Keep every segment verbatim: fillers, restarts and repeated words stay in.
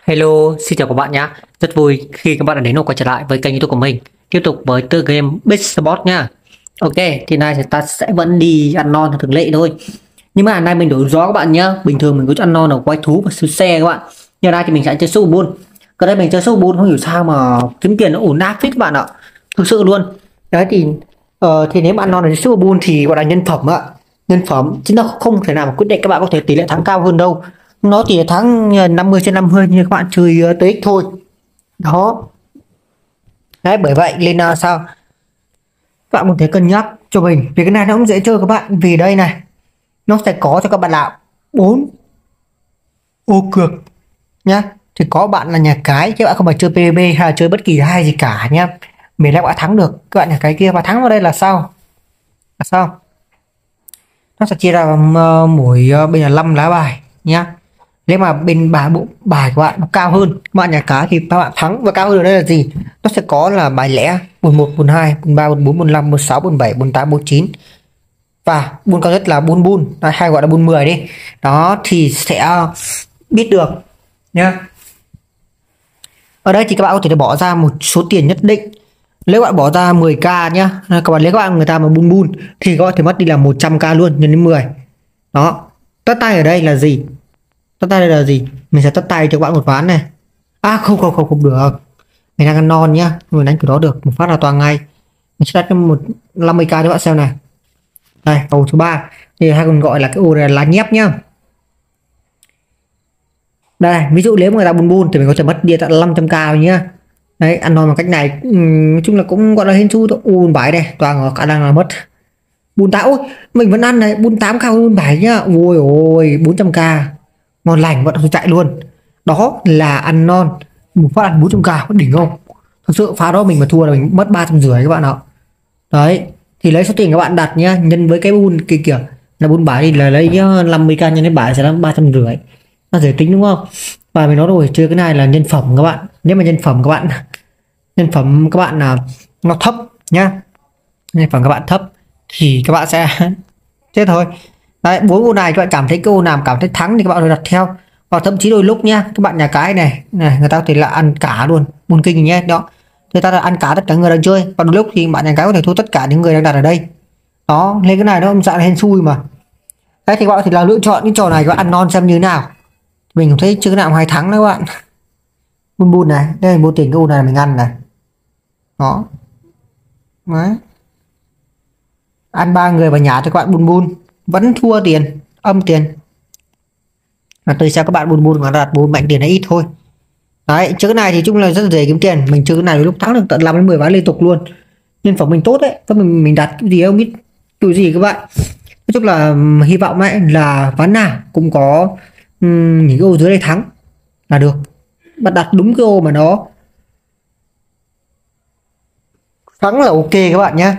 Hello, xin chào các bạn nhé. Rất vui khi các bạn đã đến và quay trở lại với kênh YouTube của mình. Tiếp tục với tựa game Bitsbot nha. Ok, thì nay thì ta sẽ vẫn đi ăn non theo thường lệ thôi. Nhưng mà nay mình đổi gió các bạn nhé. Bình thường mình cứ ăn non ở quái thú và siêu xe các bạn. Nhưng nay thì mình sẽ chơi sâu buôn. Cái đây mình chơi sâu buôn không hiểu sao mà kiếm tiền nó ổn áp phết các bạn ạ. Thực sự luôn. Đấy thì ờ, thì nếu mà ăn non ở sâu buôn thì gọi là nhân phẩm ạ. Nhân phẩm chứ nó không thể nào mà quyết định các bạn có thể tỷ lệ thắng cao hơn đâu. Nó chỉ là thắng năm mươi trên năm mươi như các bạn chơi uh, tê ích thôi đó. Đấy bởi vậy nên là sao các bạn có thể cân nhắc cho mình vì cái này nó cũng dễ chơi các bạn, vì đây này nó sẽ có cho các bạn nào bốn ô cược nhá, thì có bạn là nhà cái chứ bạn không phải chơi pê vê bê hay là chơi bất kỳ hai gì cả nhá, miễn là bạn thắng được các bạn nhà cái kia và thắng vào đây là sao là sao nó sẽ chia ra uh, mỗi uh, bây giờ năm lá bài nhá. Nếu mà bên bài bộ bài của bạn nó cao hơn các bạn nhà cái thì các bạn thắng, và cao hơn ở đây là gì, nó sẽ có là bài lẻ bốn một bốn hai bốn ba bốn bốn bốn năm bốn sáu bốn bảy bốn tám bốn chín và buôn cao nhất là buôn buôn hay gọi là buôn mười đi đó, thì sẽ biết được nhá. Ở đây thì các bạn có thể bỏ ra một số tiền nhất định. Nếu bạn bỏ ra mười k nhá, các bạn, nếu các bạn người ta mà buôn buôn thì có thể mất đi là một trăm k luôn nhân đến mười đó. Tất tay ở đây là gì, tất tay đây là gì, mình sẽ tất tay cho các bạn một ván này. À không không không không được, mình đang ăn non nhá, mình đánh kiểu đó được một phát là toàn ngay. Mình sẽ đặt cho một năm mươi k cho các bạn xem này. Đây cầu số ba thì hay còn gọi là cái ô này là lá nhép nhá. Đây ví dụ nếu người ta buôn buôn thì mình có thể mất đi tận năm trăm k nhá. Đấy ăn non bằng cách này, nói chung là cũng gọi là hên xui thôi. U bảy đây toàn ở khả năng là mất bún tám, ôi mình vẫn ăn này, bún tám cao hơn bảy nhá. Ôi ôi bốn trăm k ngon lành vẫn chạy luôn. Đó là ăn non một phát ăn bốn trăm k đỉnh không, thực sự pha đó mình mà thua là mình mất ba trăm rưỡi các bạn ạ. Đấy thì lấy số tiền các bạn đặt nhá, nhân với cái bún kia kìa là bún bảy thì là lấy năm mươi k nhân đến bảy sẽ là ba trăm rưỡi, nó dễ tính đúng không. Và mình nói rồi chơi cái này là nhân phẩm các bạn, nếu mà nhân phẩm các bạn nhân phẩm các bạn là nó thấp nhá, nhân phẩm các bạn thấp thì các bạn sẽ chết thôi. Đấy bốn ô này các bạn cảm thấy cái ô nào cảm thấy thắng thì các bạn phải đặt theo, hoặc thậm chí đôi lúc nhá các bạn nhà cái này này người ta có thể là ăn cả luôn buôn kinh nhé đó, người ta là ăn cả tất cả người đang chơi, còn đôi lúc thì bạn nhà cái có thể thua tất cả những người đang đặt ở đây đó, lên cái này nó dạng hên xui mà. Đấy thì các bạn thì là lựa chọn những trò này các bạn ăn non xem như nào. Mình cũng thấy chưa cái nào hai thắng đấy các bạn. Bun bun này đây vô tình cái ô này mình ăn này đó. Đấy ăn ba người vào nhà cho các bạn bun bun vẫn thua tiền âm tiền, là tôi xem các bạn bun bun mà đặt bun mạnh tiền hay ít thôi. Đấy chứ cái này thì chung là rất dễ kiếm tiền, mình chơi cái này lúc thắng được tận năm đến mười ván liên tục luôn, nhân phẩm mình tốt đấy, các mình mình đặt cái gì không biết kiểu gì các bạn. Nói chung là hy vọng ấy là ván nào cũng có um, những cái ô dưới đây thắng là được, bạn đặt đúng cái ô mà nó thắng là ok các bạn nhé.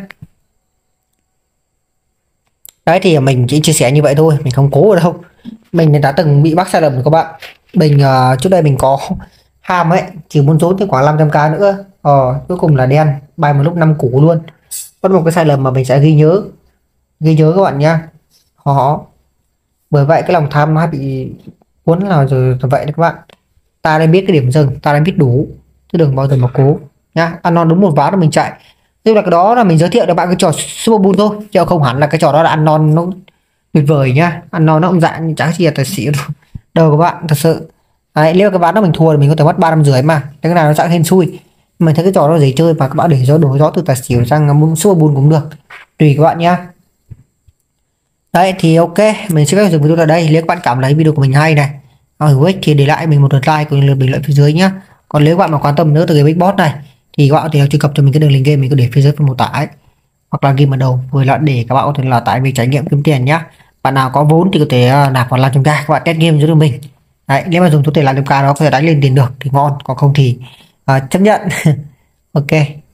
Đấy thì mình chỉ chia sẻ như vậy thôi, mình không cố ở đâu, mình đã từng bị bắt sai lầm của các bạn. Mình uh, trước đây mình có ham ấy chỉ muốn trốn tới khoảng năm trăm k nữa, ờ cuối cùng là đen bài một lúc năm củ luôn. Có một cái sai lầm mà mình sẽ ghi nhớ ghi nhớ các bạn nhá. Họ bởi vậy cái lòng tham nó bị cuốn là rồi vậy đấy các bạn. Ta đã biết cái điểm dừng, ta đã biết đủ chứ đừng bao giờ mà cố nhá. Ăn non đúng một ván là mình chạy, tức là cái đó là mình giới thiệu cho bạn cái trò Super Bull thôi chứ không hẳn là cái trò đó là ăn non nó tuyệt vời nhá. Ăn non nó cũng dạng như chẳng gì là tài xỉu đâu các bạn, thật sự. Đấy, nếu cái ván đó mình thua thì mình có thể mất ba năm rưỡi mà cái nào nó dạng hên xui. Mình thấy cái trò đó dễ chơi và các bạn để gió đổi gió từ tài xỉu sang Super Bull cũng được, tùy các bạn nhá. Đấy thì ok, mình sẽ dừng video ở đây. Nếu các bạn cảm thấy video của mình hay này hữu ích thì để lại mình một lượt like cùng lượt bình luận phía dưới nhá. Còn nếu các bạn mà quan tâm nữa từ cái big boss này thì các bạn có thể truy cập cho mình cái đường link game mình có để phía dưới phần mô tả ấy, hoặc là ghi ở đầu với là để các bạn có thể là tải về trải nghiệm kiếm tiền nhá. Bạn nào có vốn thì có thể uh, nạp vào làm chúng ta, các bạn test game giúp mình. Đấy nếu mà dùng số tiền làm chúng ta đó có thể đánh lên tiền được thì ngon, còn không thì uh, chấp nhận. Ok.